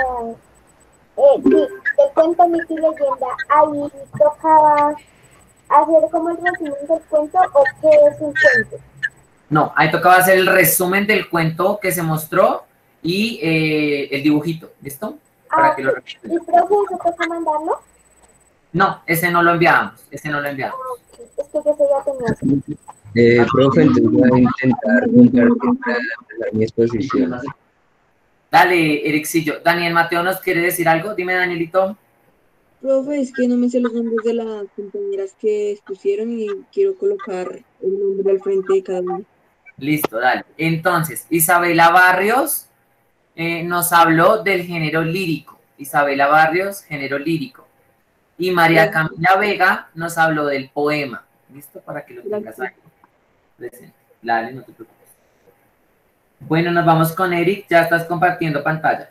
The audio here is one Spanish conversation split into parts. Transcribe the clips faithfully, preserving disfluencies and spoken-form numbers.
eh, di- del cuento Mito y Leyenda, ahí tocaba hacer como el resumen del cuento o qué es un cuento. No, ahí tocaba hacer el resumen del cuento que se mostró y eh, el dibujito, ¿listo? Ah, Para que lo ok. recuerden. ¿Y profe, eso toca mandarlo? No, ese no lo enviamos, ese no lo Ah, enviamos. ok. Es que yo ya tenía eso. Eh, profe, entonces voy a intentar compartir para empezar mi exposición. Dale, Ericillo. Daniel Mateo nos quiere decir algo. Dime, Danielito. Profe, es que no me sé los nombres de las compañeras que expusieron y quiero colocar el nombre al frente de cada una. Listo, dale. Entonces, Isabela Barrios eh, nos habló del género lírico. Isabela Barrios, género lírico. Y María Gracias, Camila Vega nos habló del poema. ¿Listo? Para que lo tengas gracias. ahí presente. Dale, no te preocupes. Bueno, nos vamos con Eric. Ya estás compartiendo pantalla.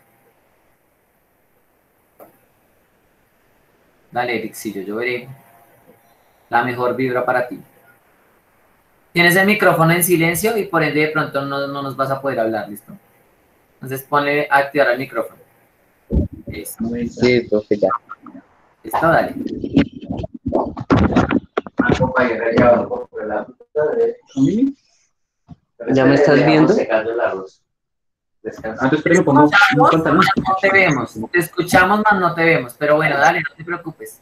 Dale, Eric, sí, yo, yo veré la mejor vibra para ti. Tienes el micrófono en silencio y por ende de pronto no, no nos vas a poder hablar, ¿listo? Entonces ponle a activar el micrófono. Listo. Sí, profe, ya. Listo, dale. ¿Ya me estás viendo? Antes pero pongo un pantalón. No te vemos, te escuchamos, más no te vemos, pero bueno, dale, no te preocupes.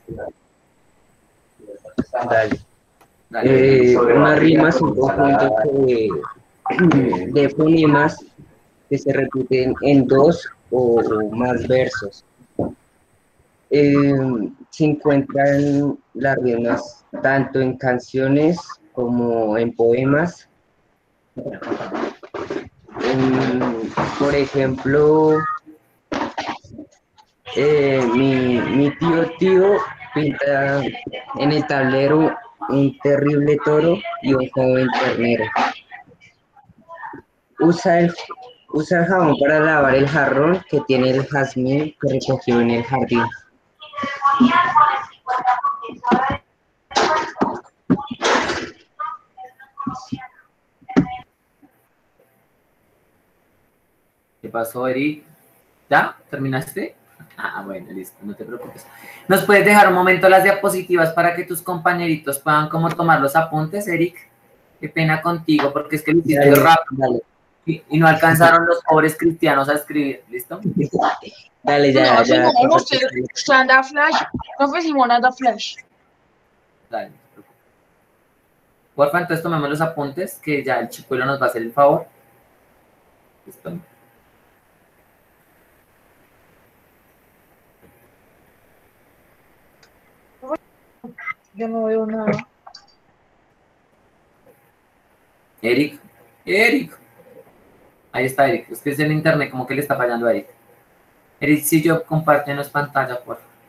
Dale. Dale. Eh, una rima es un conjunto de, de fonemas que se repiten en dos o más versos. Eh, se encuentran las rimas tanto en canciones como en poemas. En- por ejemplo, eh, mi, mi tío tío pinta en el tablero un terrible toro y un joven ternero. Usa el, usa el jabón para lavar el jarrón que tiene el jazmín que recogió en el jardín. ¿Qué pasó, Eric? ¿Ya? ¿Terminaste? Ah, bueno, listo, no te preocupes. ¿Nos puedes dejar un momento las diapositivas para que tus compañeritos puedan como tomar los apuntes, Eric? Qué pena contigo, porque es que lo hiciste Dale, rápido dale, y, y no alcanzaron los pobres cristianos a escribir, ¿listo? dale, ya, No, ya. Simona, usted, usted anda flash. Profe Simona anda flash. Dale, no te preocupes. Porfa, entonces tomemos los apuntes, que ya el chicuelo nos va a hacer el favor. ¿Listo? Yo no veo nada. Eric, Eric. Ahí está Eric. Es que es el internet, como que le está fallando a Eric. Eric, si yo compártenos pantalla, por favor.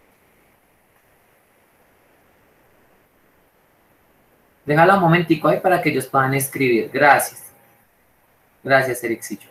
Déjala un momentico ahí para que ellos puedan escribir. Gracias. Gracias, Ericillo.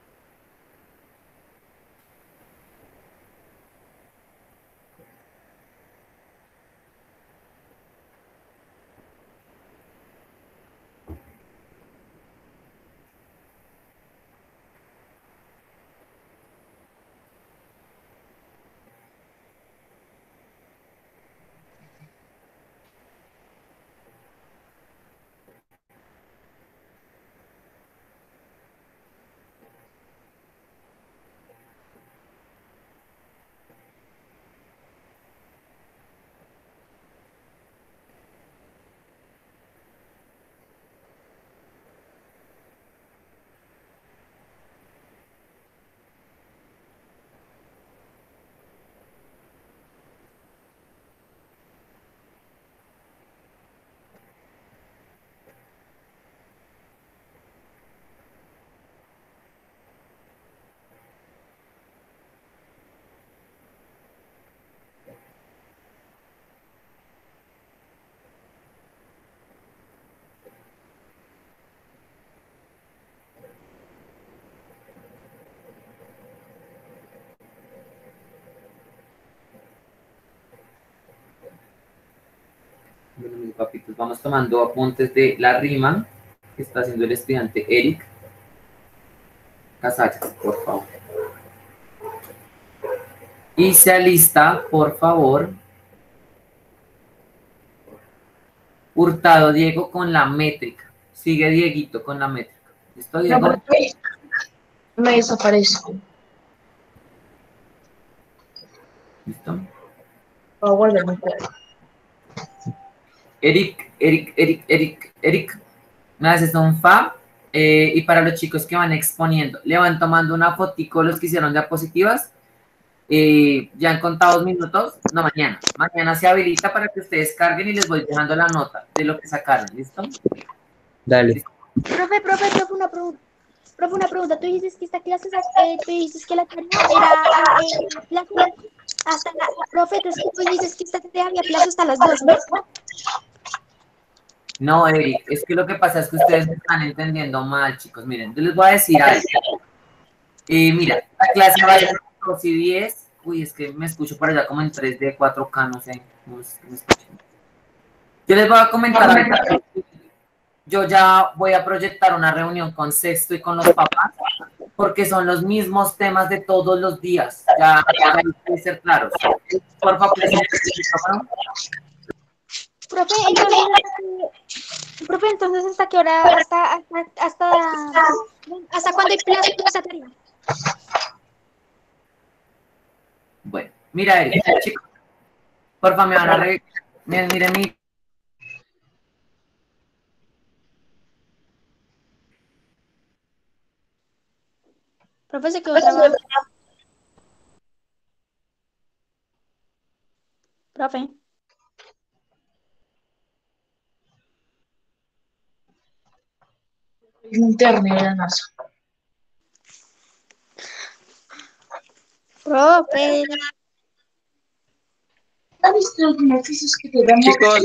Bueno, mis papitos, vamos tomando apuntes de la rima que está haciendo el estudiante Eric Casallas, por favor. Y se alista, por favor, Hurtado Diego con la métrica. Sigue Dieguito con la métrica. ¿Listo, Diego? No, profe, me desaparezco. ¿Listo? Voy a guardar mi cuadro. Eric, Eric, Eric, Eric, Eric. Me haces un fa. Eh, y para los chicos que van exponiendo, le van tomando una fotico los que hicieron diapositivas. Eh, ya en contados minutos, no mañana. Mañana se habilita para que ustedes carguen y les voy dejando la nota de lo que sacaron. ¿Listo? Dale. ¿Listo? Profe, profe, profe, una pregunta. Profe, una pregunta. Tú dices que esta clase, eh, tú dices que la tarea era eh, plazo hasta la, profe, tú dices que esta tarea había plazo hasta las dos, ¿no? No, Eric, es que lo que pasa es que ustedes me están entendiendo mal, chicos. Miren, yo les voy a decir algo. Eh, mira, la clase va a ser dos y diez. Uy, es que me escucho por allá como en tres D, cuatro K, no sé. No sé qué me escuchen. Yo les voy a comentar algo. Yo ya voy a proyectar una reunión con Sexto y con los papás, porque son los mismos temas de todos los días. Ya, ya hay que ser claros. Por favor, Profe, entonces, profe, entonces, ¿hasta qué hora? ¿Hasta, hasta, hasta, hasta cuándo hay plazo de esa tarea? Bueno, mira, Eric, chicos, porfa, me van a re... Miren, miren mi... Profe, se quedó trabado. Profe. Internet de la NASA. Profe. ¿Has visto los beneficios que te dan? Chicos,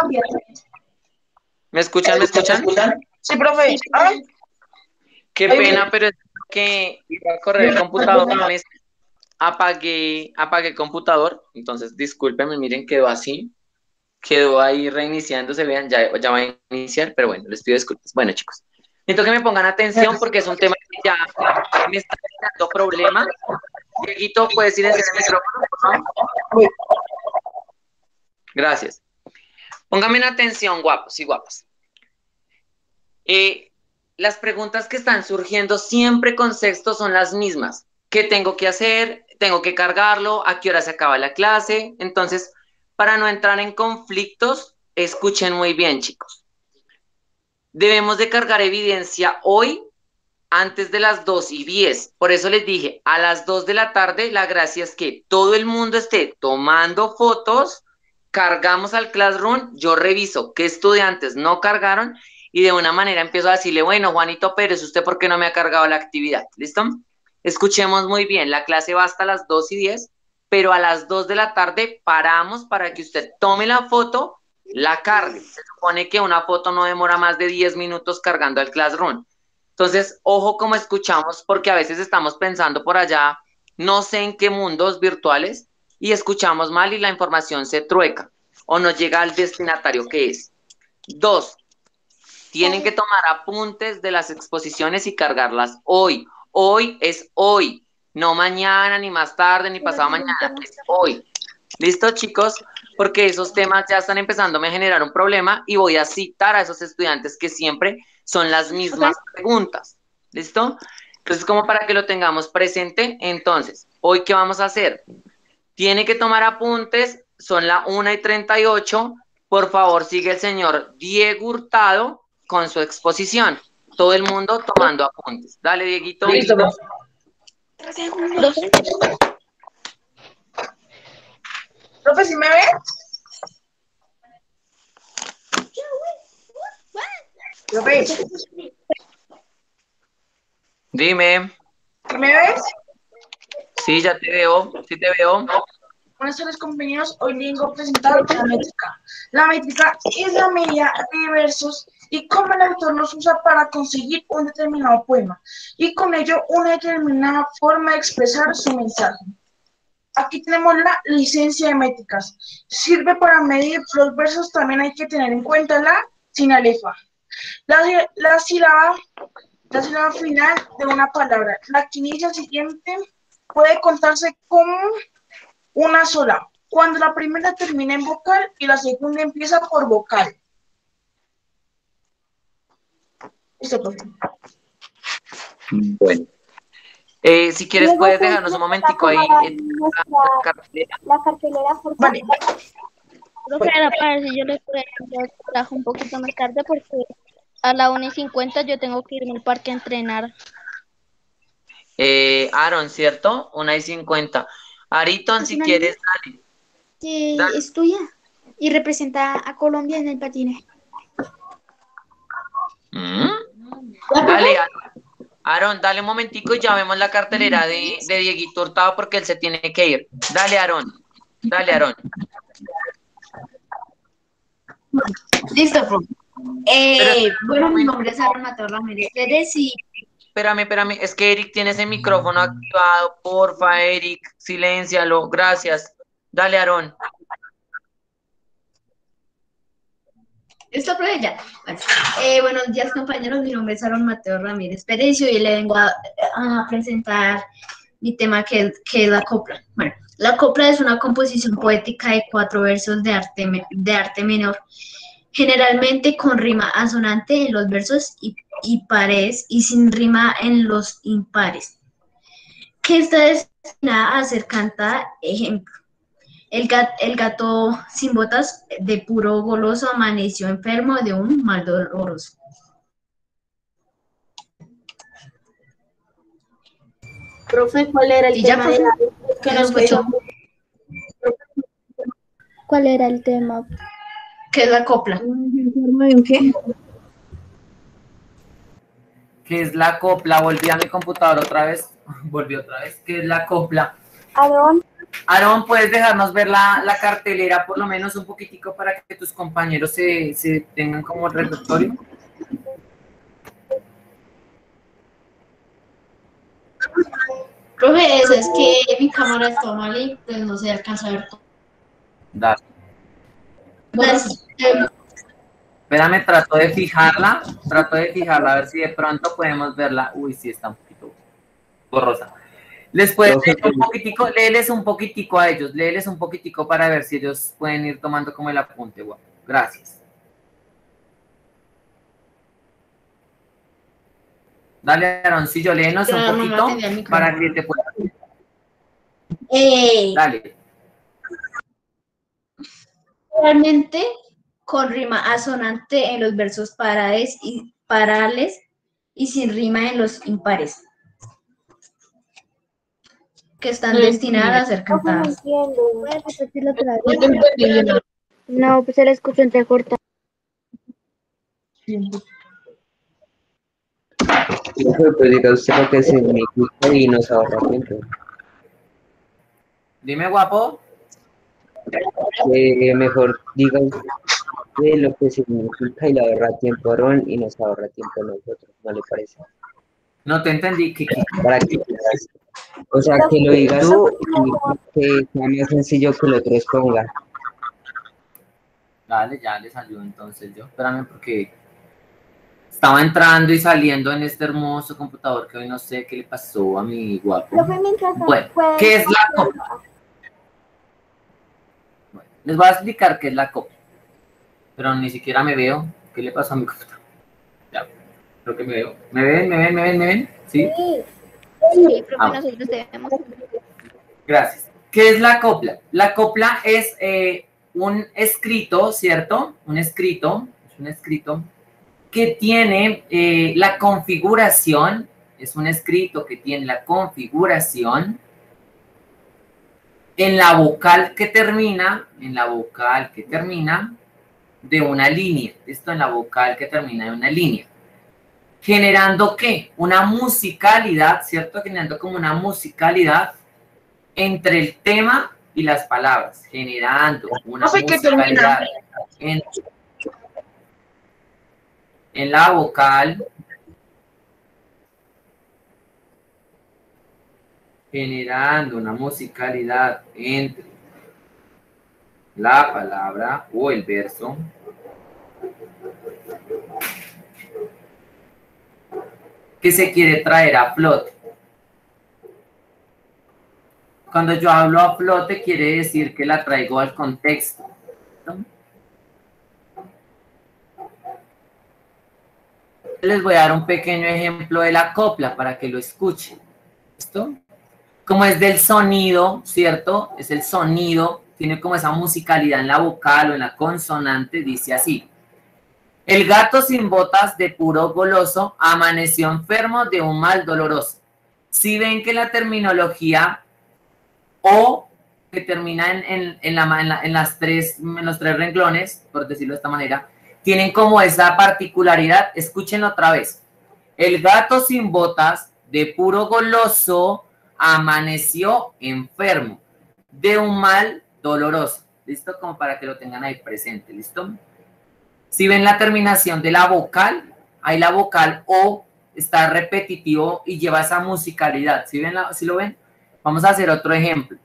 ¿me escuchan? ¿Me escuchan? Sí, profe. ¿Ah? Qué pena, pero es que iba a correr el computador, me apagué, apagué el computador, entonces discúlpenme, miren, quedó así, quedó ahí reiniciándose, vean, ya, ya va a iniciar, pero bueno, les pido disculpas. Bueno, chicos, necesito que me pongan atención porque es un tema que ya me está dando problemas. Dieguito, ¿puedes silenciar el micrófono, por favor? Gracias. Pónganme en atención, guapos y guapas. Eh, las preguntas que están surgiendo siempre con Sexto son las mismas. ¿Qué tengo que hacer? ¿Tengo que cargarlo? ¿A qué hora se acaba la clase? Entonces, para no entrar en conflictos, escuchen muy bien, chicos. Debemos de cargar evidencia hoy antes de las dos y diez. Por eso les dije, a las dos de la tarde, la gracia es que todo el mundo esté tomando fotos, cargamos al Classroom, yo reviso qué estudiantes no cargaron y de una manera empiezo a decirle, bueno, Juanito Pérez, ¿usted por qué no me ha cargado la actividad? ¿Listo? Escuchemos muy bien, la clase va hasta las dos y diez, pero a las dos de la tarde paramos para que usted tome la foto, la cargue. Se supone que una foto no demora más de diez minutos cargando al Classroom. Entonces, ojo como escuchamos, porque a veces estamos pensando por allá, no sé en qué mundos virtuales, y escuchamos mal y la información se trueca o no llega al destinatario que es. Dos, tienen que tomar apuntes de las exposiciones y cargarlas hoy. Hoy es hoy, no mañana, ni más tarde, ni pasado mañana, es hoy. ¿Listo, chicos? Porque esos temas ya están empezando a generar un problema y voy a citar a esos estudiantes que siempre son las mismas preguntas. ¿Listo? Entonces, como para que lo tengamos presente, entonces, ¿hoy qué vamos a hacer? Tiene que tomar apuntes, son las una y treinta y ocho. Por favor, sigue el señor Diego Hurtado con su exposición. Todo el mundo tomando apuntes. Dale, Dieguito. Listo. Segundos. Profe, ¿sí me ve? Profe, Dime. ¿sí me ves? Sí, ya te veo. Sí te veo. Buenas tardes, compañeros. Hoy les vengo a presentar la métrica. La métrica es la medida de versos y cómo el autor los usa para conseguir un determinado poema y con ello una determinada forma de expresar su mensaje. Aquí tenemos la licencia de métricas. Sirve para medir los versos, también hay que tener en cuenta la sinalefa. La, la, sílaba, la sílaba final de una palabra. La que inicia siguiente puede contarse como una sola, cuando la primera termina en vocal y la segunda empieza por vocal. Listo, profe. Bueno. Eh, si quieres, Luego puedes tú dejarnos un nos momentico ahí acomodas eh, nuestra- la cartelera. la cartelera, por favor. Vale. Profe, era para ver si yo les puedo trabajar un poquito más tarde porque a la una y cincuenta yo tengo que irme al parque a entrenar. Eh, Aaron, ¿cierto? Una y cincuenta. Ariton, ¿Es si una quieres, dale. que Dale. es tuya y representa a Colombia en el patine. ¿Mm? Dale, Aaron. Aaron, dale un momentico y ya vemos la cartelera de, de Dieguito Hurtado porque él se tiene que ir. Dale, Aaron. Dale, Aaron. Listo, profe. Eh, Pero- bueno, mi nombre es Aaron Mateo Ramírez Pérez y Espérame, espérame. Es que Eric tiene ese micrófono activado. Porfa, Eric, siléncialo. Gracias. Dale, Aaron. listo, profe, ya. Bueno, eh, buenos días, compañeros. Mi nombre es Aaron Mateo Ramírez Pérez y hoy le vengo a, a presentar mi tema que, que es la copla. Bueno, la copla es una composición poética de cuatro versos de arte, me- de arte menor, generalmente con rima asonante en los versos y, y pares y sin rima en los impares, que está destinada a ser cantada. Ejemplo: el, gat- el gato sin botas de puro goloso amaneció enfermo de un mal doloroso. Profe, ¿cuál era el Y ya, tema profe, de la- que ¿qué nos nos escuchó? ¿Cuál era el tema? ¿Qué es la copla? ¿De un qué? ¿Qué es la copla? Volví a mi computador otra vez. Volví otra vez. ¿Qué es la copla? Aarón? Aaron, ¿puedes dejarnos ver la, la cartelera por lo menos un poquitico para que tus compañeros se, se tengan como repertorio? Profe, eso es que mi cámara está mal y pues no se alcanza a ver todo. Dale. Las- eh, Espérame, trato de fijarla. Trato de fijarla a ver si de pronto podemos verla. Uy, sí, está un poquito borrosa. Les puedes Profe, leer un poquitico, léeles un poquitico a ellos, léeles un poquitico para ver si ellos pueden ir tomando como el apunte. Guau. Gracias. Dale, Aaroncillo, léenos un Ya, mamá, poquito tenía el micrófono. para que te puedas. eh, Dale. Realmente con rima asonante en los versos pares y parales y sin rima en los impares, que están destinadas a ser Profe, no cantadas. entiendo. ¿Puedes repetirlo otra vez? No, pues se la escucho entrecortado. profe, pues diga usted lo que significa y nos ahorra tiempo. Dime, guapo. Eh, mejor diga usted lo que significa y le ahorra tiempo a Aaron y nos ahorra tiempo a nosotros, ¿no le parece? No te entendí, Kiki. Para que, o sea, que lo digas tú y que sea más sencillo que lo otro exponga. Dale, ya les ayudo entonces yo. Espérame porque estaba entrando y saliendo en este hermoso computador que hoy no sé qué le pasó a mi guapo. Profe, mientras Bueno, puede- ¿qué es la copla? Bueno, les voy a explicar qué es la copla. Pero ni siquiera me veo. ¿Qué le pasó a mi computador? Ya, creo que me veo. ¿Me ven? ¿Me ven? ¿Me ven? ¿Me ven? ¿Sí? Sí. Sí, profe, Ah. nosotros debemos. Gracias. ¿Qué es la copla? La copla es eh, un escrito, ¿cierto? Un escrito, es un escrito que tiene eh, la configuración, es un escrito que tiene la configuración en la vocal que termina, en la vocal que termina de una línea. Esto en la vocal que termina de una línea. Generando ¿qué? Una musicalidad, ¿cierto? Generando como una musicalidad entre el tema y las palabras, generando una Profe, ¿qué musicalidad en, en la vocal, generando una musicalidad entre la palabra o el verso que se quiere traer a flote. Cuando yo hablo a flote, quiere decir que la traigo al contexto. ¿No? Les voy a dar un pequeño ejemplo de la copla para que lo escuchen. ¿Listo? Como es del sonido, ¿cierto? Es el sonido, tiene como esa musicalidad en la vocal o en la consonante, dice así. El gato sin botas de puro goloso amaneció enfermo de un mal doloroso. Si ven que la terminología o que termina en, en, en, la, en, la, en, las tres, en los tres renglones, por decirlo de esta manera, tienen como esa particularidad, escúchenlo otra vez. El gato sin botas de puro goloso amaneció enfermo de un mal doloroso. ¿Listo? Como para que lo tengan ahí presente. ¿Listo? Si ven la terminación de la vocal, ahí la vocal O está repetitivo y lleva esa musicalidad. ¿Sí, ven la, ¿sí lo ven? Vamos a hacer otro ejemplo.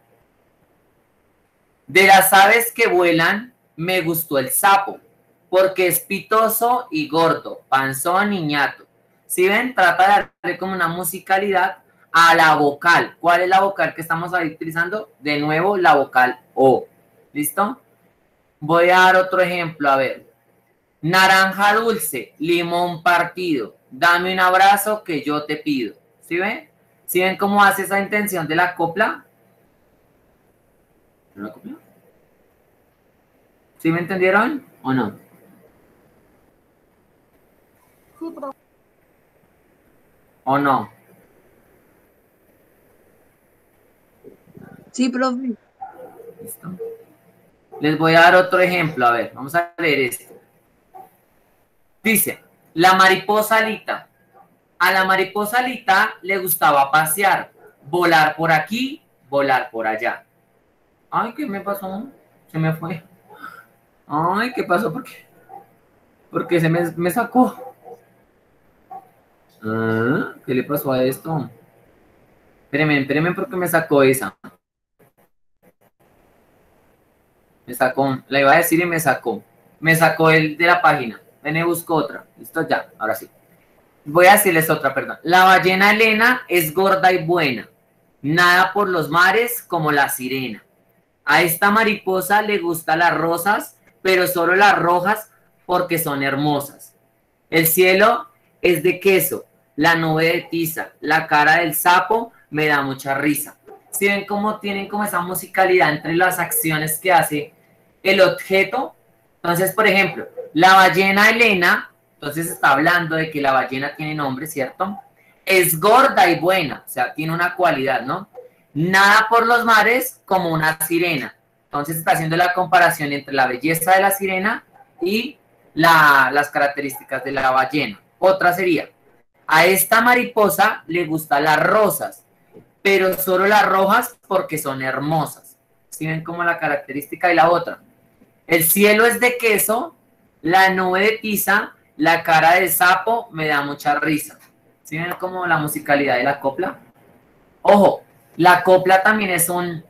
De las aves que vuelan, me gustó el sapo, porque es pitoso y gordo, panzón y ñato. ¿Sí ven? Trata de darle como una musicalidad a la vocal. ¿Cuál es la vocal que estamos ahí utilizando? De nuevo, la vocal O. ¿Listo? Voy a dar otro ejemplo, a ver. Naranja dulce, limón partido, dame un abrazo que yo te pido. ¿Sí ven? ¿Sí ven cómo hace esa intención de la copla? ¿No la copla? ¿Sí me entendieron o no? Sí, profe. ¿O no? Sí, profe. ¿Listo? Les voy a dar otro ejemplo. A ver, vamos a leer esto. Dice, la mariposa alita. A la mariposa alita le gustaba pasear, volar por aquí, volar por allá. Ay, ¿qué me pasó? Se me fue. Ay, ¿qué pasó? ¿Por qué? Porque se me, me sacó. Ah, ¿qué le pasó a esto? Espérenme, espérenme porque me sacó esa. Me sacó, la iba a decir y me sacó. Me sacó el de la página. Ven y busco otra. Listo, ya, ahora sí. Voy a decirles otra, perdón. La ballena Elena es gorda y buena. Nada por los mares como la sirena. A esta mariposa le gustan las rosas, pero solo las rojas porque son hermosas. El cielo es de queso, la nube de tiza, la cara del sapo me da mucha risa. ¿Sí ven cómo tienen como esa musicalidad entre las acciones que hace el objeto? Entonces, por ejemplo, la ballena Elena, entonces está hablando de que la ballena tiene nombre, ¿cierto? Es gorda y buena, o sea, tiene una cualidad, ¿no? Nada por los mares como una sirena. Entonces está haciendo la comparación entre la belleza de la sirena y la, las características de la ballena. Otra sería, a esta mariposa le gustan las rosas, pero solo las rojas porque son hermosas. ¿Sí ven como la característica? Y la otra, el cielo es de queso, la nube de tiza, la cara del sapo me da mucha risa. ¿Sí ven como la musicalidad de la copla? Ojo, la copla también es un,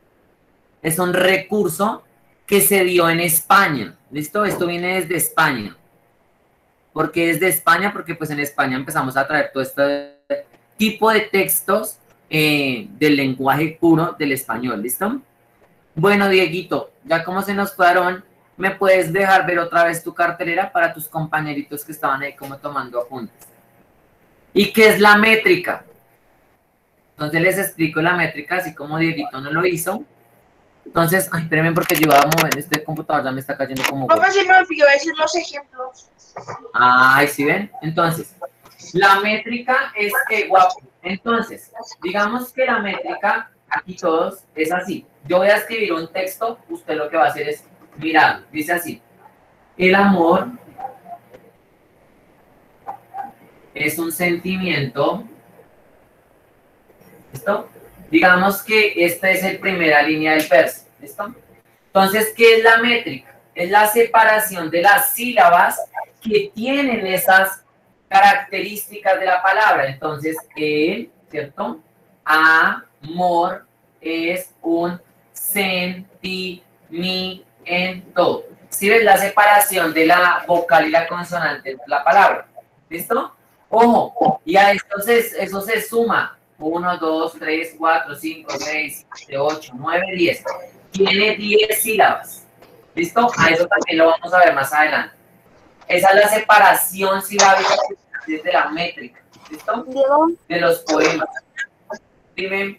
es un recurso que se dio en España. ¿Listo? Esto viene desde España. ¿Por qué desde España? Porque pues en España empezamos a traer todo este tipo de textos eh, del lenguaje puro del español. ¿Listo? Bueno, Dieguito, ya como se nos fueron, ¿me puedes dejar ver otra vez tu cartelera para tus compañeritos que estaban ahí como tomando apuntes? ¿Y qué es la métrica? Entonces les explico la métrica, así como Dieguito no lo hizo. Entonces, ay, espérenme porque yo iba a mover este computador, ya me está cayendo como... Profe, se me olvidó decir los ejemplos. Ay, ¿sí ven? Entonces, la métrica es que, guapo. Entonces, digamos que la métrica, aquí todos, es así. Yo voy a escribir un texto, usted lo que va a hacer es mirar, dice así. El amor es un sentimiento. ¿Listo? Digamos que esta es la primera línea del verso. ¿Listo? Entonces, ¿qué es la métrica? Es la separación de las sílabas que tienen esas características de la palabra. Entonces, el, ¿cierto? Amor es un sentimiento. ¿Sí ves la separación de la vocal y la consonante de la palabra? ¿Listo? Ojo, y a esto se, eso se suma uno, dos, tres, cuatro, cinco, seis, siete, ocho, nueve, diez. Tiene diez sílabas. ¿Listo? A eso también lo vamos a ver más adelante. Esa es la separación silábica de la métrica. ¿Listo? De los poemas. Dime.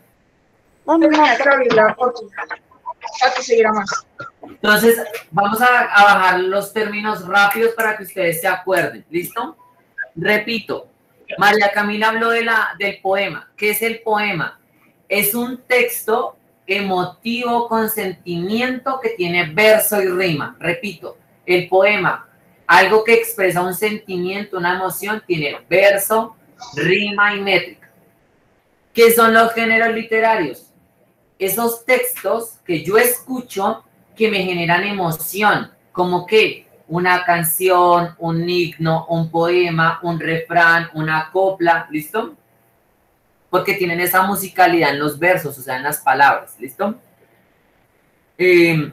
Tenía que abrir la foto para que se viera más. Entonces, vamos a, a bajar los términos rápidos para que ustedes se acuerden. ¿Listo? Repito. María Camila habló de la, del poema. ¿Qué es el poema? Es un texto emotivo con sentimiento que tiene verso y rima. Repito, el poema, algo que expresa un sentimiento, una emoción, tiene verso, rima y métrica. ¿Qué son los géneros literarios? Esos textos que yo escucho que me generan emoción, como que una canción, un himno, un poema, un refrán, una copla, ¿listo? Porque tienen esa musicalidad en los versos, o sea, en las palabras, ¿listo? Eh,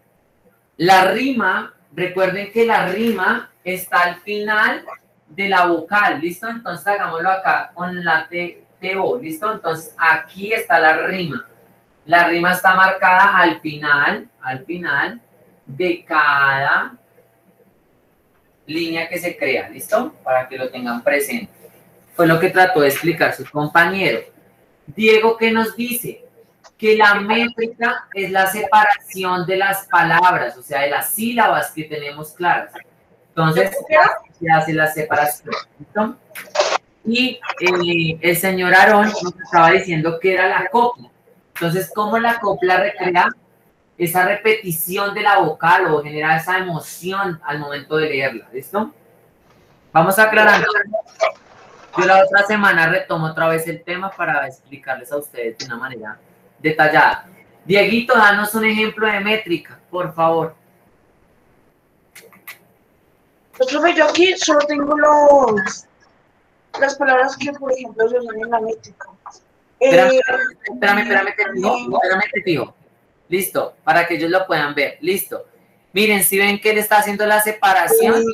la rima, recuerden que la rima está al final de la vocal, ¿listo? Entonces hagámoslo acá con la T, T, O, ¿listo? Entonces aquí está la rima. La rima está marcada al final, al final de cada línea que se crea, ¿listo? Para que lo tengan presente. Fue lo que trató de explicar su compañero. Diego, ¿qué nos dice? Que la métrica es la separación de las palabras, o sea, de las sílabas que tenemos claras. Entonces, se hace la separación, ¿listo? Y eh, el señor Aarón nos estaba diciendo que era la copla. Entonces, ¿cómo la copla recrea esa repetición de la vocal o genera esa emoción al momento de leerla? ¿Listo? Vamos aclarando. Yo la otra semana retomo otra vez el tema para explicarles a ustedes de una manera detallada. Dieguito, danos un ejemplo de métrica, por favor. Pues, profe, yo aquí solo tengo los, las palabras que, por ejemplo, se usan en la métrica. Espérame, Eh, espérame, espérame, te fijo, espérame, te fijo. Listo, para que ellos lo puedan ver. Listo. Miren, si ven que él está haciendo la separación.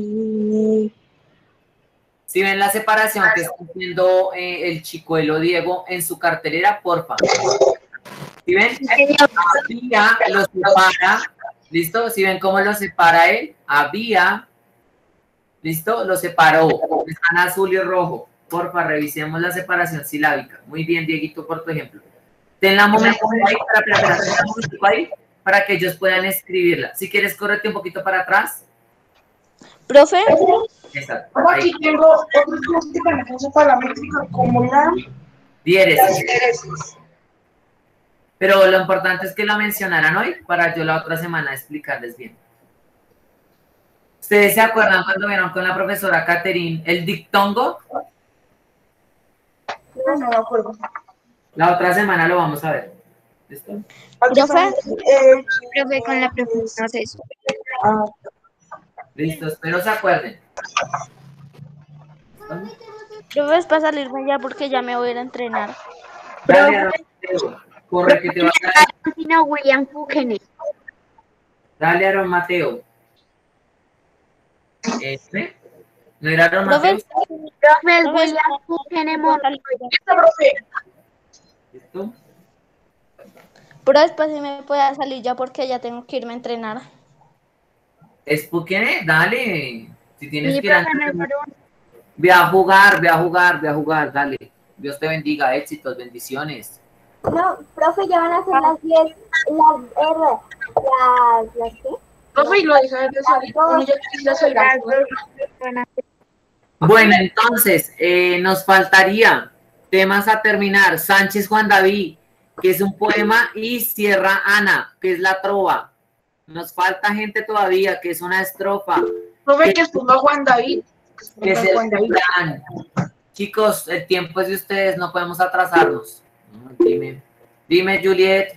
Si ven la separación que está haciendo eh, el chicuelo Diego en su cartelera, por favor. Si ven, había lo separa. ¿Listo? Si ven cómo lo separa él, había. ¿Listo? Lo separó. Están azul y rojo. Porfa, revisemos la separación silábica. Muy bien, Dieguito, por tu ejemplo. Ten la momento ahí, para, para, para, ten la momento ahí para que ellos puedan escribirla. Si quieres, córrete un poquito para atrás. Profe. Exacto. Aquí tengo otro que también se usa para la métrica, como la diéresis. diéresis. Pero lo importante es que la mencionaran hoy para yo la otra semana explicarles bien. ¿Ustedes se acuerdan cuando vieron con la profesora Catherine el dictongo? No, no me acuerdo. La otra semana lo vamos a ver. ¿Listo? Profe, Eh, Profe, con la profe no hace eso. ah, Listo, espero se acuerden. profe, es para salirme ya porque ya me voy a ir a entrenar. Dale, Aaron, Mateo. Corre que te va a dar. No, William Fugene. Dale, Aaron Mateo. Este. ¿No era Aaron Profe, Mateo? Profe, profe, William Fugene Monroy. esta, profe. ¿Listo? pero después sí me pueda salir ya porque ya tengo que irme a entrenar. ¿Es porque? Dale. Si tienes Sí, que ir a profe, mejor un- Ve a jugar, ve a jugar, ve a jugar, dale. Dios te bendiga, éxitos, bendiciones. No, profe, ya van a ser las diez, las R, las, las qué? Profe, y lo deja de salir. Bueno, ya quisiera salir a jugar. Bueno, entonces, eh, nos faltaría temas a terminar. Sánchez Juan David, que es un poema, y Sierra Ana, que es la trova. Nos falta gente todavía, que es una estrofa, Profe, que exponga Juan David. que es el plan. Chicos, el tiempo es de ustedes, no podemos atrasarnos. Dime, dime, Juliet.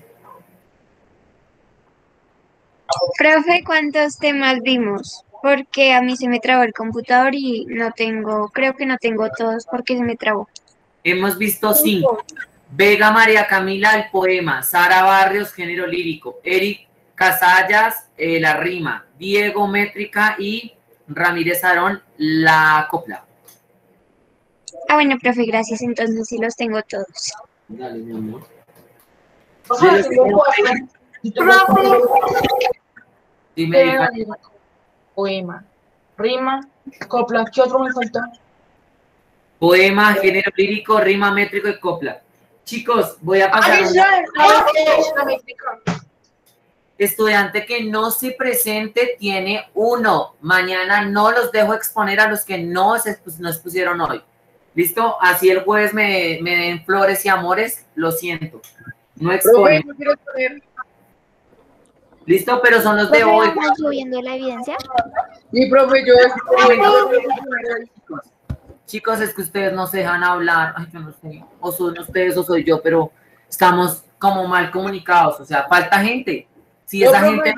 Profe, ¿cuántos temas vimos? Porque a mí se me trabó el computador y no tengo, creo que no tengo todos porque se me trabó. Hemos visto cinco. Vega María Camila, el poema. Sara Barrios, género lírico. Eric Casallas, eh, la rima. Diego, métrica. Y Ramírez Aarón, la copla. Ah, bueno, profe, gracias. Entonces sí los tengo todos. Dale, mi amor. Ajá, tengo cuatro. Y tengo cuatro. Dime, hija. Poema, rima, copla. ¿Qué otro me falta? Poema, género lírico, rima, métrico y copla. Chicos, voy a pasar Ahí un está, la métrica. estudiante que no se presente tiene uno. Mañana no los dejo exponer a los que no se pues, no expusieron hoy. ¿Listo? Así el jueves me, me den flores y amores, lo siento. No exponen. Profe, yo quiero exponer. ¿Listo? Pero son los de Profe, hoy. ¿vamos subiendo la evidencia? Mi profe, yo Chicos, chicos, es que ustedes no se dejan hablar. Ay, yo no sé. O son ustedes o soy yo, pero estamos como mal comunicados. O sea, falta gente. Si esa gente...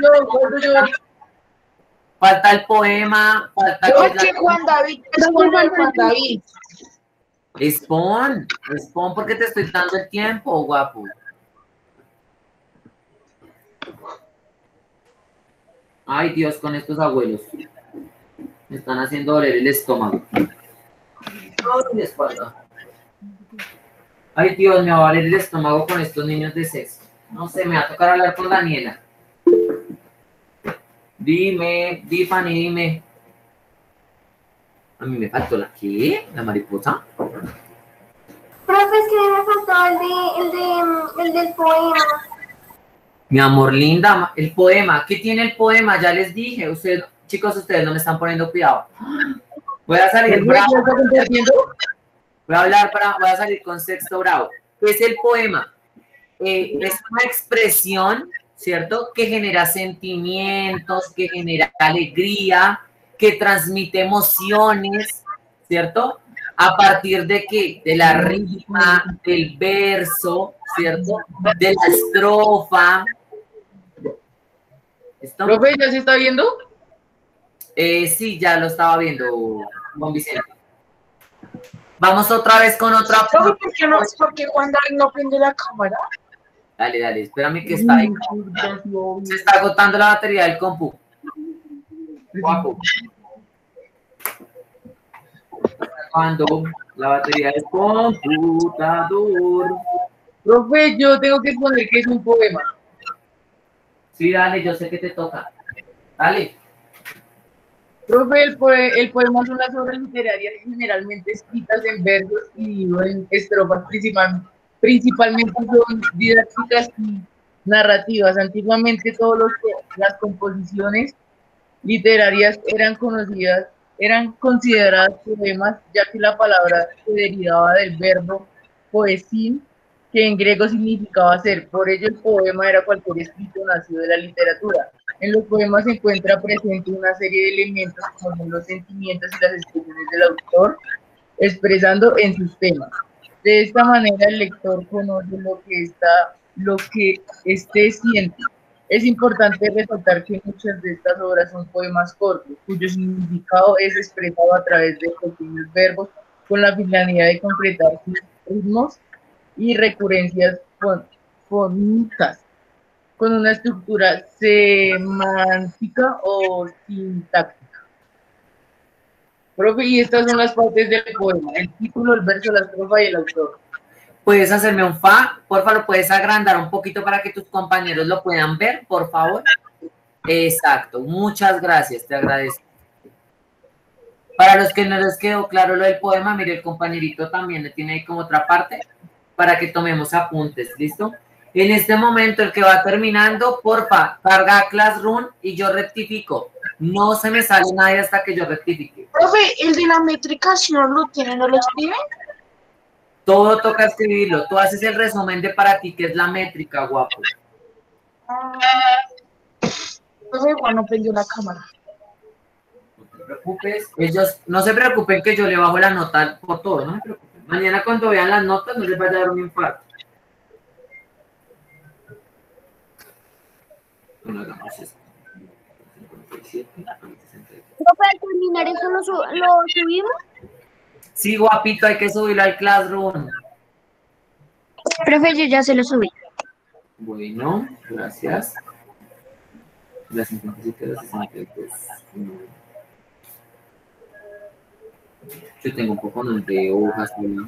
Falta el poema, falta... Yo que es que la- Juan David, es Juan David. Expon, expon porque te estoy dando el tiempo, guapo. Ay, Dios, con estos abuelos. Me están haciendo doler el estómago. Ay, la espalda. Ay, Dios, me va a doler el estómago con estos niños de sexo. No sé, me va a tocar hablar con Daniela. Dime, di, Fanny, dime. A mí me faltó la ¿qué? ¿La mariposa? Profe, es que me faltó el, de, el, de, el del poema. Mi amor linda, el poema. ¿Qué tiene el poema? Ya les dije. Ustedes, chicos, ustedes no me están poniendo cuidado. Voy a salir bravo. Voy a hablar para, voy a salir con sexto bravo. ¿Qué es el poema? Eh, es una expresión, ¿cierto? Que genera sentimientos, que genera alegría, que transmite emociones, ¿cierto? A partir de qué? De la rima, del verso, ¿cierto? De la estrofa. ¿Listo? Profe, ¿ya se está viendo? Eh, sí, ya lo estaba viendo, Juan Vicente. Vamos otra vez con otra. Profe, ¿por qué no? Porque Juan David no prende la cámara. Dale, dale, espérame que está ahí. Se está agotando la batería del compu. Guapo. Cuando la batería del computador. Profe, yo tengo que poner que es un poema. Sí, dale, yo sé que te toca. Dale. Profe, el, poe- el poema son las obras literarias generalmente escritas en versos y dividido en estrofas, principal- principalmente son didácticas y narrativas. Antiguamente todas las composiciones literarias eran conocidas, eran consideradas poemas, ya que la palabra se derivaba del verbo poesin, que en griego significaba ser. Por ello el poema era cualquier escrito nacido de la literatura. En los poemas se encuentra presente una serie de elementos como son los sentimientos y las expresiones del autor, expresando en sus temas. De esta manera el lector conoce lo que está, lo que éste siente. Es importante resaltar que muchas de estas obras son poemas cortos, cuyo significado es expresado a través de pequeños verbos con la finalidad de completar sus ritmos y recurrencias fon- fónicas, con una estructura semántica o sintáctica. Profe, y estas son las partes del poema: el título, el verso, la estrofa y el autor. ¿Puedes hacerme un fa? Porfa, lo puedes agrandar un poquito para que tus compañeros lo puedan ver, por favor. Exacto, muchas gracias, te agradezco. Para los que no les quedó claro lo del poema, mire, el compañerito también le tiene ahí como otra parte para que tomemos apuntes, ¿listo? En este momento, el que va terminando, porfa, carga Classroom y yo rectifico. No se me sale nadie hasta que yo rectifique. Profe, el de la métrica, si no lo tiene, ¿no lo escribe? Todo toca escribirlo. Tú haces el resumen de para ti, que es la métrica, guapo. Profe, igual no prendió la cámara. No te preocupes. Ellos, no se preocupen que yo le bajo la nota por todo, no se preocupen. Mañana cuando vean las notas no les vaya a dar un infarto. Bueno, hagamos esto. cincuenta y siete, sesenta y tres. Profe, al terminar eso lo, su- lo subimos. Sí, guapito, hay que subirlo al Classroom. Profe, yo ya se lo subí. Bueno, gracias. La cincuenta y siete, la sesenta y tres. Yo tengo un poco de hojas. ¿No?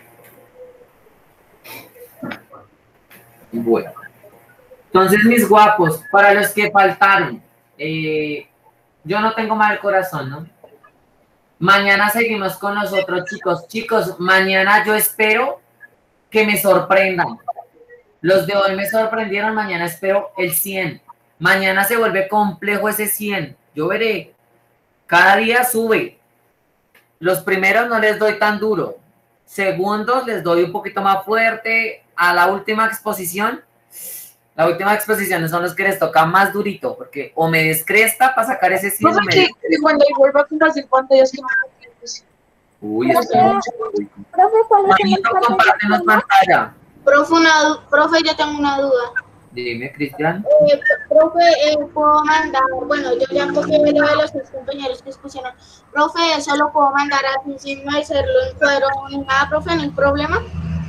Bueno. Entonces, mis guapos, para los que faltaron, eh, yo no tengo mal corazón, ¿no? Mañana seguimos con nosotros, chicos. Chicos, mañana yo espero que me sorprendan. Los de hoy me sorprendieron, mañana espero el cien. Mañana se vuelve complejo ese cien. Yo veré. Cada día sube. Los primeros no les doy tan duro. Segundos les doy un poquito más fuerte. A la última exposición, la última exposición son los que les toca más durito, porque o me descresta para sacar ese cien. No, que cuando vuelva a compartir pantallas que no me Uy, estoy mucho. Manito, compártenos pantalla. Profe, una, profe, yo tengo una duda. Dime, Cristian. Eh, profe, eh, puedo mandar, bueno, yo ya copié lo de los tres compañeros que expusieron. Profe, eso lo puedo mandar así sin no hacerlo en cuadro ni nada, profe, no hay problema.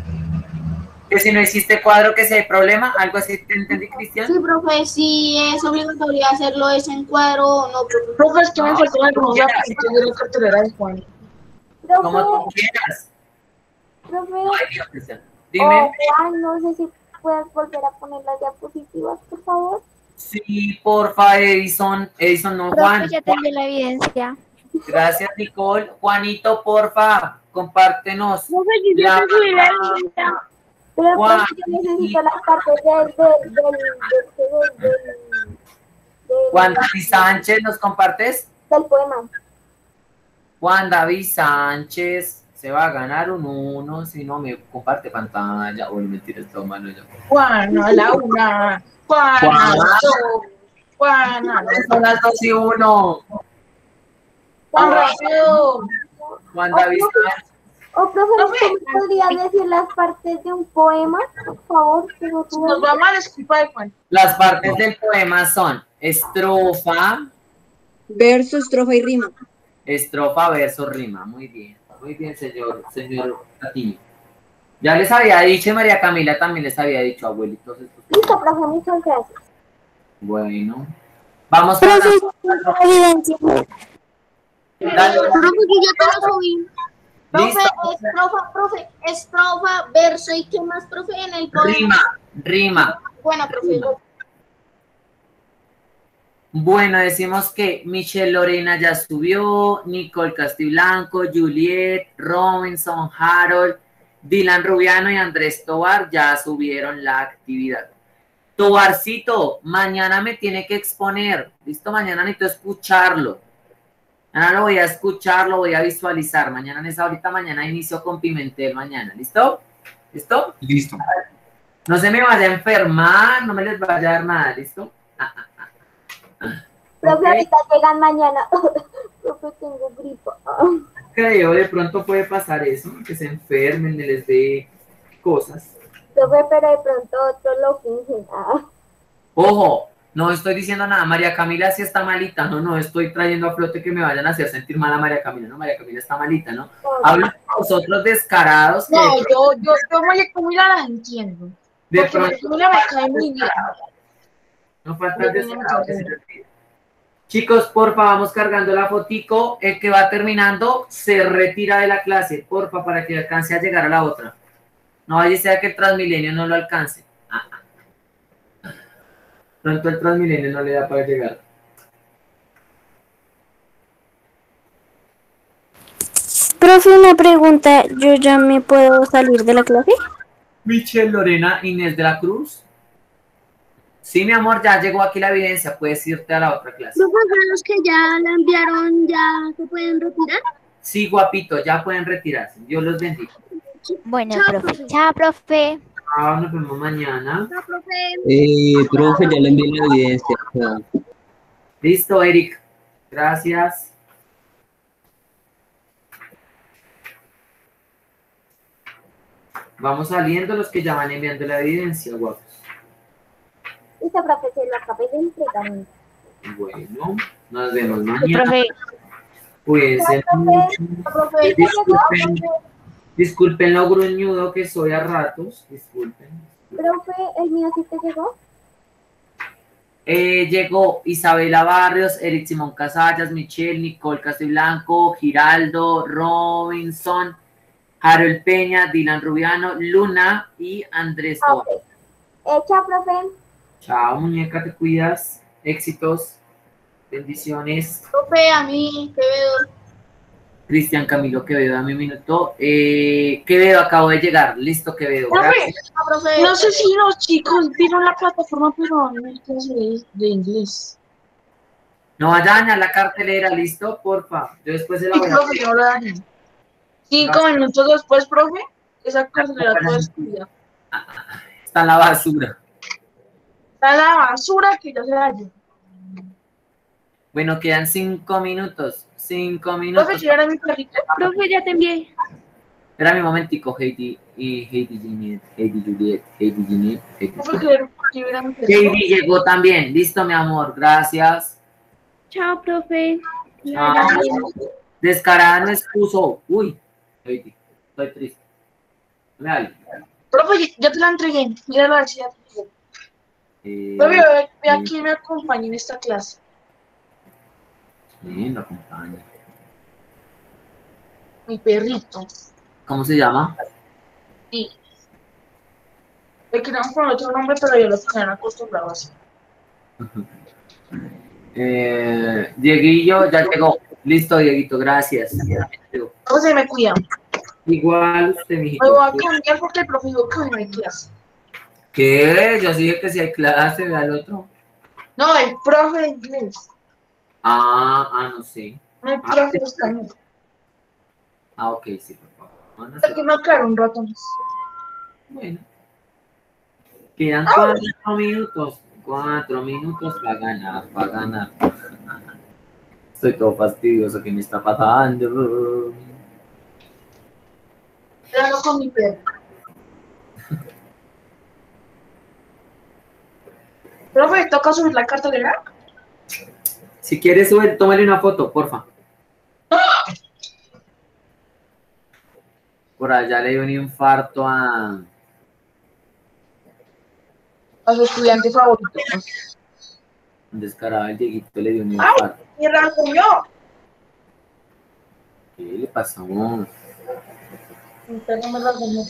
Que si no hiciste cuadro, que si hay problema, algo así, ¿te entendí, Cristian? Sí, profe, si es obligatorio hacerlo eso en cuadro o no, profe. Profe, es que me faltó algunos apuntes de la cartelera de Juan. Como tú quieras. Profe, Ay, Dios, Cristian. Dime. oh, ay, no sé si puedes volver a poner las diapositivas, por favor. Sí, porfa, Edison. Edison, no, Juan. Profe, ya tengo la evidencia. Gracias, Nicole. Juanito, porfa, compártenos. Profe, yo ya La- subí la evidencia. Pero Juan, profe, yo necesito las partes del, del, del, del, del, del, Juan David Sánchez, ¿nos compartes? del poema. Juan David Sánchez se va a ganar un uno si no me comparte pantalla. Uy, mentira, esto mano yo. Juana, a la una. Juana, Juana. dos. Juana, Son las dos y uno. Juan rápido. Juan David Sánchez. O profe, ¿usted me podría decir las partes de un poema, por favor? Que no Si nos va mal, es culpa de Juan. Las partes del poema son estrofa, Verso, estrofa y rima. estrofa, verso, rima. Muy bien, muy bien, señor, señor Patiño. Ya les había dicho, y María Camila también les había dicho, abuelitos. estos- Listo, profe, muchas gracias. Bueno, vamos con Profe, la- evidencia. Dale, Profe, yo ya te lo subí. Profe, Listo. estrofa, profe, estrofa, verso y qué más, profe, en el poema. Rima, rima. Bueno, profe, yo- Bueno, decimos que Michelle Lorena ya subió, Nicole Castiblanco, Juliet, Robinson, Harold, Dylan Rubiano y Andrés Tobar ya subieron la actividad. Tobarcito, mañana me tiene que exponer. Listo, mañana necesito escucharlo. Mañana lo voy a escuchar, lo voy a visualizar. Mañana en esa ahorita, mañana inicio con Pimentel mañana. ¿Listo? ¿Listo? Listo. No se me vaya a enfermar, no me les vaya a dar nada, ¿listo? Ah, ah, ah, ah. Profe, Ok. ahorita llegan mañana. Profe, tengo gripa. Creo, de pronto puede pasar eso, que se enfermen, les dé cosas. Profe, pero de pronto otros lo fingen. Ah. Ojo, no estoy diciendo nada, María Camila sí está malita, no, no estoy trayendo a flote que me vayan a hacer sentir mal a María Camila, no, María Camila está malita, ¿no? Hablo de vosotros descarados que No, yo, yo, yo, María Camila las entiendo. de Porque María pronto Camila me cae muy bien. no falta descarado que se les olvide. Chicos, porfa, vamos cargando la fotico. El que va terminando se retira de la clase, porfa, para que alcance a llegar a la otra. No vaya a ser que el Transmilenio no lo alcance. Ah, ah. Pronto el Transmilenio no le da para llegar. Profe, una pregunta. ¿Yo ya me puedo salir de la clase? Michelle Lorena Inés de la Cruz. Sí, mi amor, ya llegó aquí la evidencia. Puedes irte a la otra clase. Profe, ¿para los que ya la enviaron ya se pueden retirar? Sí, guapito, ya pueden retirarse. Dios los bendiga. Bueno, Chao, profe. Chao, profe. Ah, nos vemos mañana. Chao, profe. Eh, profe, ya le envié la evidencia. Ah, Listo, Eric. Gracias. Vamos saliendo los que ya van enviando la evidencia, guapos. Listo, profe, se lo acabé de entregar. Bueno, nos vemos Sí, mañana. profe. Cuídense mucho. Profe, Disculpen, disculpen lo gruñudo que soy a ratos. Disculpen. profe, ¿el mío sí te llegó? Eh, llegó Isabela Barrios, Eric Simón Casallas, Michelle, Nicole Castilblanco, Giraldo, Robinson, Harold Peña, Dylan Rubiano, Luna y Andrés Tobar. Eh, chao, profe. Chao, muñeca, te cuidas. Éxitos. Bendiciones. Profe, a mí, Quevedo. Cristian Camilo Quevedo, dame un minuto. Eh, Quevedo, acabo de llegar. Listo, Quevedo. Profe, Gracias. Ah, profe. no sé si los chicos vieron la plataforma, pero no hay clase de, de inglés. No vaya a dañar la cartelera, ¿listo? Porfa. Yo después se la Sí, voy a... profe, no la dañen. Cinco minutos después, profe, esa cartelera toda estudiada. Está en la basura. Está la basura que ya se dañó. Bueno, quedan cinco minutos. Cinco minutos. Profe, si era mi perrito. Profe, ya te envié. Espera un momentico, Heidi y Heidi Juliet, Heidi Juliet, Heidi Juliet, Heidi Profe, Juliet. que era mi perrito. Heidi llegó también. Listo, mi amor. Gracias. Chao, profe. Ah, descarada no expuso. Uy, Heidi, estoy triste. Dame algo. Profe, ya te la entregué. Mira la si ya te llegó. Eh, Profe, ve, ve a quién me acompaña en esta clase. Bien, lo acompaña. Mi perrito. ¿Cómo se llama? Sí. Le queríamos poner otro nombre, pero yo lo tenían acostumbrado así. Eh, Dieguillo, ya llegó. Listo, Dieguito, gracias. Entonces me cuidan. Igual usted, mijito. Me voy a cambiar porque el profe dijo que hoy no hay clase. ¿Qué? Yo sí dije que si hay clase, ve al otro. No, el profe de inglés. Ah, ah, no sé. No hay profe de español. Ah, ok, sí, por favor. No, no Hasta sé. que me aclaro un rato más. Bueno. Quedan cuatro minutos. Cuatro minutos para ganar, para ganar. Estoy todo fastidioso. ¿Qué me está pasando? Quedando con mi perro. Profe, ¿toca subir la cartelera? Si quieres, sube, tómale una foto, porfa. Por allá le dio un infarto a... A su estudiante favorito. un descarado, el Dieguito le dio un infarto. ¡Ay! ¡Mi rasguñó! ¿Qué le pasó? Mi perro me rasguñó.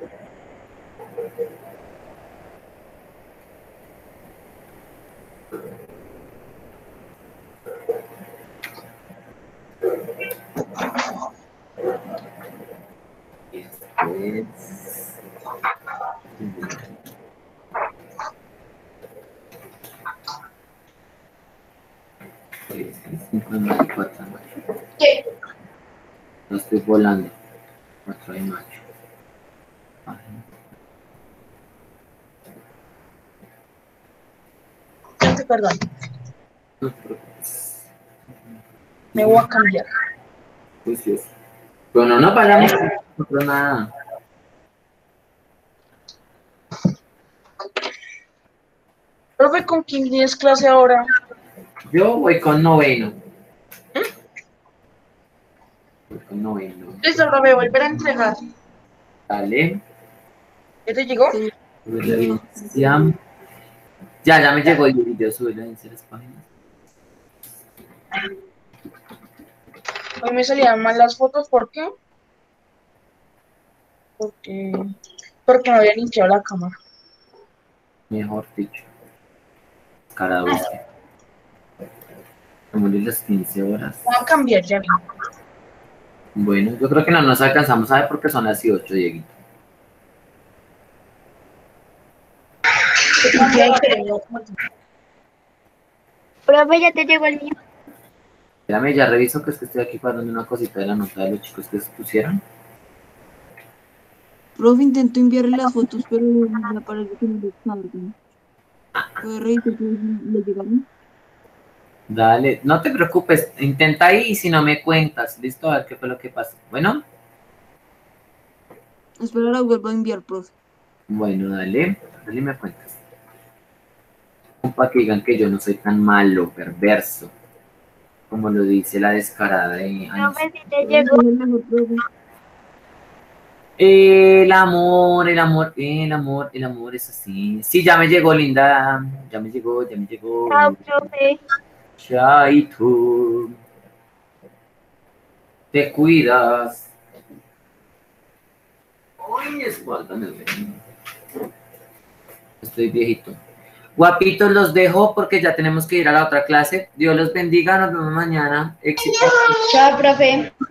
¿Qué? No estoy volando. cuatro de mayo. Perdón. No te preocupes. Me voy a cambiar. Pues sí. Pero no nos vayamos no nada. Profe, ¿con quién tienes clase ahora? Yo voy con noveno. Voy con noveno. Listo, profe, volver a entregar. Dale. ¿Ya te llegó? Ya, ya, ya me llegó el video, sube la las páginas. Hoy me salían mal las fotos, ¿por qué? Porque, porque me había limpiado la cámara. Mejor dicho. Cara dulce. Como de las quince horas. Voy a cambiar ya. Bueno, yo creo que no nos alcanzamos a ver porque son las ocho, Dieguito. Profe, ya te llegó el mío. Espérame, ya reviso que es que estoy aquí guardando una cosita de la nota de los chicos que se pusieron. Profe, intento enviarle las fotos, pero me parece que no le salgan. ¿Puede revisar si le llegaron? Dale, no te preocupes, intenta ahí y si no me cuentas, listo, a ver qué fue lo que pasó. Bueno. Espera, la vuelvo a enviar, profe. Bueno, dale, dale y me cuentas. Para que digan que yo no soy tan malo, perverso, como lo dice la descarada de años. Profe, si te llegó. El amor, el amor, el amor, el amor es así. Sí, ya me llegó, linda. Ya me llegó, ya me llegó. Chao, profe. Chaito. Te cuidas. Ay, mi espalda me duele. Estoy viejito. Guapitos, los dejo porque ya tenemos que ir a la otra clase. Dios los bendiga, nos vemos mañana. Éxito. Chao, profe.